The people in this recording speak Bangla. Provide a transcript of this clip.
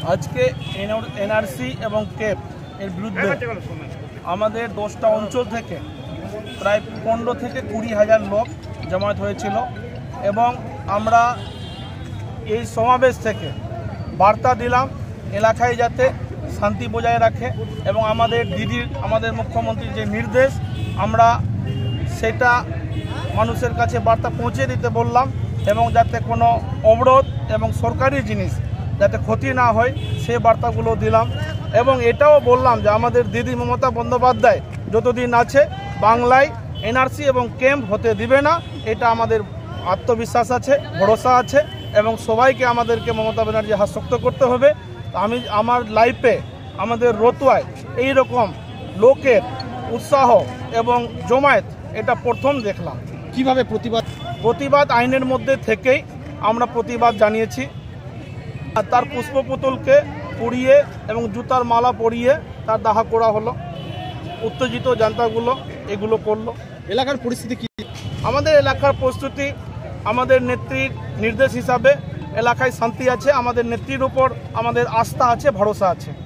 আজকে এনআরসি এবং কেপ এর বিরুদ্ধে আমাদের 10টা অঞ্চল থেকে প্রায় 15 থেকে 20,000 লোক জমায়েত হয়েছিল এবং আমরা এই সমাবেশ থেকে বার্তা দিলাম এলাকায় যাতে শান্তি বজায় রাখে এবং আমাদের মুখ্যমন্ত্রীর যে নির্দেশ আমরা সেটা মানুষের কাছে বার্তা পৌঁছে দিতে বললাম এবং যাতে কোনো অবরোধ এবং সরকারি জিনিস যাতে ক্ষতি না হয় সে বার্তাগুলো দিলাম এবং এটাও বললাম যে আমাদের দিদি মমতা বন্দ্যোপাধ্যায় যতদিন আছে বাংলায় এনআরসি এবং ক্যাম্প হতে দিবে না, এটা আমাদের আত্মবিশ্বাস আছে, ভরসা আছে এবং সবাইকে আমাদেরকে মমতা ব্যানার্জি হাত শক্ত করতে হবে। আমি আমার লাইফে আমাদের রতুয়ায় এই রকম লোকের উৎসাহ এবং জমায়েত এটা প্রথম দেখলাম। কিভাবে প্রতিবাদ আইনের মধ্যে থেকেই আমরা প্রতিবাদ জানিয়েছি। তার পুষ্পপুতুলকে পুড়িয়ে এবং জুতার মালা পরিয়ে তার দাহ করা হলো, উত্তেজিত জনতাগুলো এগুলো করলো। এলাকার পরিস্থিতি কি? আমাদের এলাকার প্রস্তুতি আমাদের নেত্রীর নির্দেশ হিসাবে এলাকায় শান্তি আছে, আমাদের নেত্রীর উপর আমাদের আস্থা আছে, ভরসা আছে।